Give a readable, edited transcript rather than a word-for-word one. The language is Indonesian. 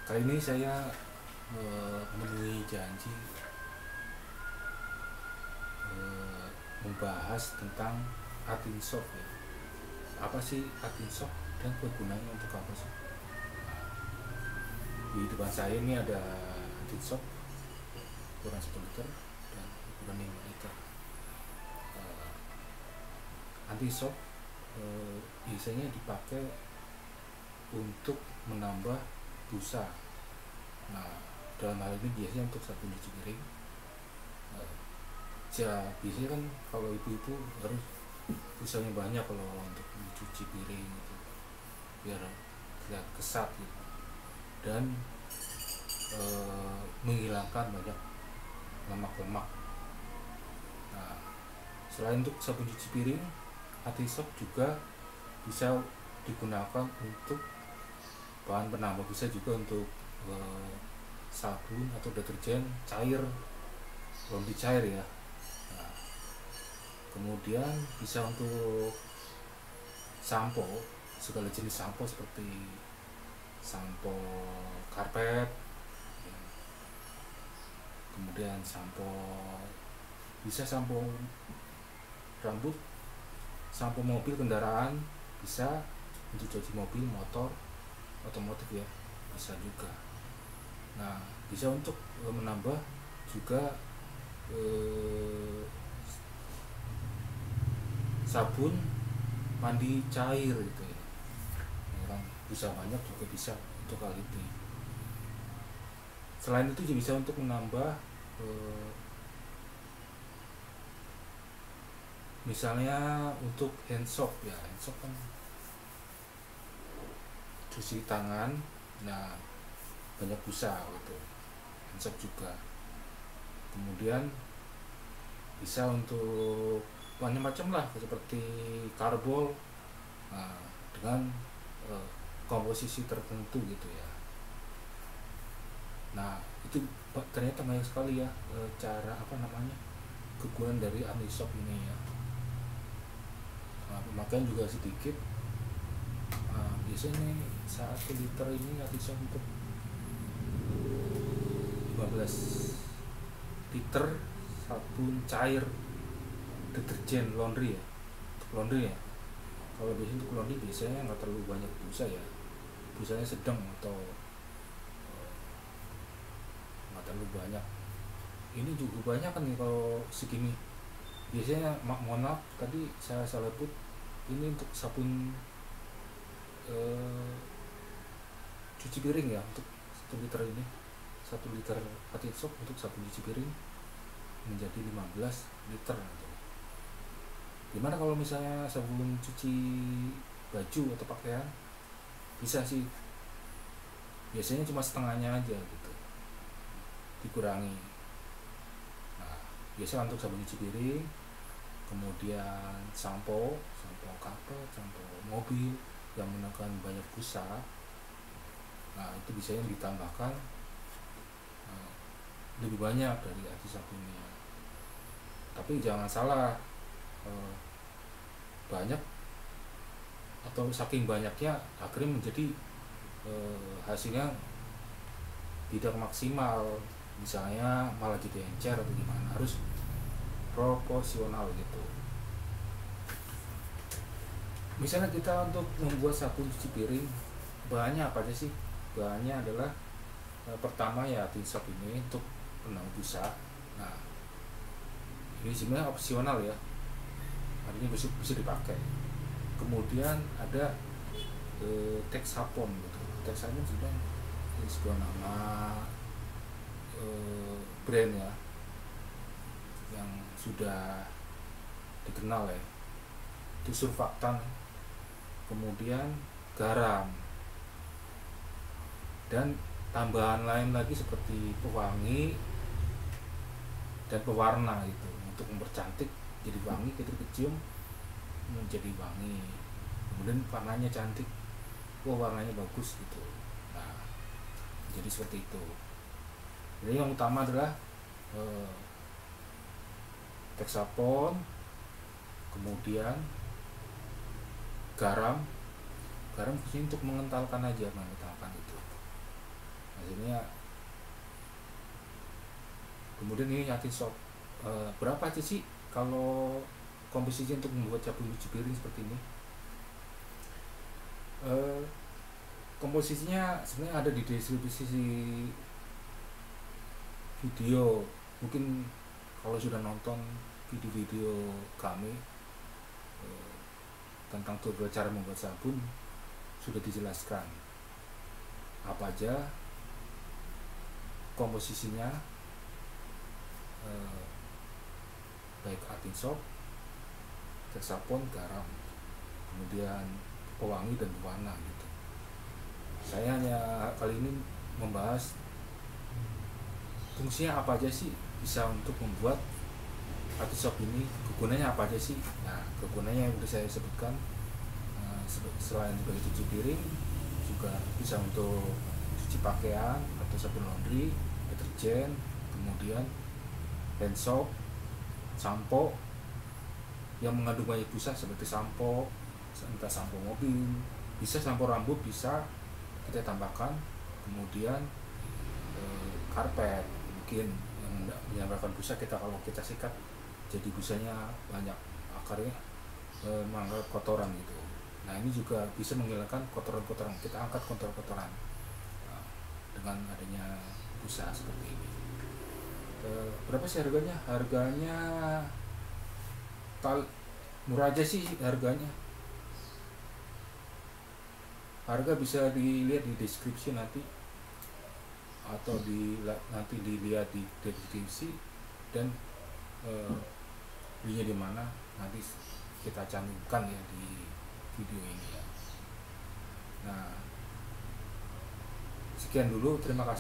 Kali ini saya memenuhi janji membahas tentang Artinsoft ya. Apa sih Artinsoft dan kegunaannya untuk apa sih? Di depan saya ini ada Artinsoft ukuran 1 liter dan ukuran 5 liter. Artinsoft biasanya dipakai untuk menambah busa. Nah, dalam hal ini biasanya untuk sabun cuci piring. Ya, biasanya kan kalau ibu-ibu harus busanya banyak kalau untuk mencuci piring itu, biar tidak kesat gitu, dan menghilangkan banyak lemak-lemak. Nah, selain untuk sabun cuci piring, Artinsoft juga bisa digunakan untuk bahan penambah, bisa juga untuk sabun atau deterjen cair, laundry cair ya. Nah, kemudian bisa untuk sampo, segala jenis sampo seperti sampo karpet, kemudian sampo, bisa sampo rambut, sampo mobil kendaraan, bisa untuk cuci mobil, motor, otomotif ya, bisa juga. Nah, bisa untuk menambah juga sabun mandi cair gitu ya. Orang bisa banyak juga bisa untuk hal itu. Selain itu juga bisa untuk menambah misalnya untuk hand soap ya, hand soap kan cuci tangan, nah banyak busa gitu, hand soap juga. Kemudian bisa untuk macam-macam lah, seperti karbol, nah, dengan komposisi tertentu gitu ya. Nah, itu ternyata banyak sekali ya cara kegunaan dari Artinsoft ini ya. Nah, pemakaian juga sedikit. Nah, biasanya 1 liter ini Artinsoft untuk 15 liter sabun cair deterjen laundry ya, untuk laundry ya. Kalau biasanya untuk laundry biasanya nggak terlalu banyak busa ya, busanya sedang atau nggak terlalu banyak. Ini juga banyak kan nih kalau segini. Biasanya mohon maaf tadi saya salah put, ini untuk sabun cuci piring ya, untuk 1 liter ini, 1 liter Artinsoft untuk sabun cuci piring menjadi 15 liter gitu. Gimana kalau misalnya sabun cuci baju atau pakaian? Bisa sih, biasanya cuma setengahnya aja gitu, dikurangi. Nah, biasa untuk sabun cuci piring, kemudian sampo karpet, sampo mobil yang menggunakan banyak busa, nah itu bisa ditambahkan lebih banyak dari Artinsoft ini. Tapi jangan salah, banyak atau saking banyaknya akhirnya menjadi hasilnya tidak maksimal, misalnya malah jadi encer atau gimana. Harus proporsional gitu. Misalnya kita untuk membuat sabun cuci piring, bahannya apa aja sih? Bahannya adalah pertama ya Artinsoft ini untuk penambah busa. Nah, ini sebenarnya opsional ya, artinya bisa dipakai. Kemudian ada Texapon gitu. Texapon sudah sebuah nama brand ya, yang sudah dikenal ya. Itu surfaktan, kemudian garam, dan tambahan lain lagi seperti pewangi dan pewarna itu, untuk mempercantik, jadi wangi, ketika kecium menjadi wangi, kemudian warnanya cantik, warnanya bagus gitu. Nah, jadi seperti itu. Jadi yang utama adalah Texapon, kemudian garam fungsinya untuk mengentalkan aja, mengentalkan itu. Nah, hasilnya. Kemudian ini yakin sob, berapa aja sih kalau komposisi untuk membuat sabun cuci piring seperti ini? Komposisinya sebenarnya ada di deskripsi video. Mungkin kalau sudah nonton video-video kami tentang tutorial cara membuat sabun, sudah dijelaskan apa aja komposisinya, baik atin soap, tersapon, garam, kemudian pewangi dan pewarna gitu. Saya hanya kali ini membahas fungsinya apa aja sih bisa untuk membuat atin soap ini, kegunaannya apa aja sih. Nah, kegunaannya yang sudah saya sebutkan, selain sebagai cuci piring, juga bisa untuk cuci pakaian atau sabun laundry, deterjen, kemudian hand soap, sampo yang mengandung banyak busa seperti sampo, entah sampo mobil, bisa sampo rambut, bisa kita tambahkan, kemudian karpet mungkin yang menyambarkan busa, kita kalau kita sikat jadi busanya banyak, akarnya mengangkat kotoran gitu. Nah, ini juga bisa menghilangkan kotoran-kotoran, kita angkat kotoran-kotoran dengan adanya busa seperti ini. Berapa sih harganya? Harganya murah aja sih harganya. Harga bisa dilihat di deskripsi nanti, atau nanti dilihat di deskripsi, dan belinya di mana nanti kita cantumkan ya di video ini ya. Nah, sekian dulu, terima kasih.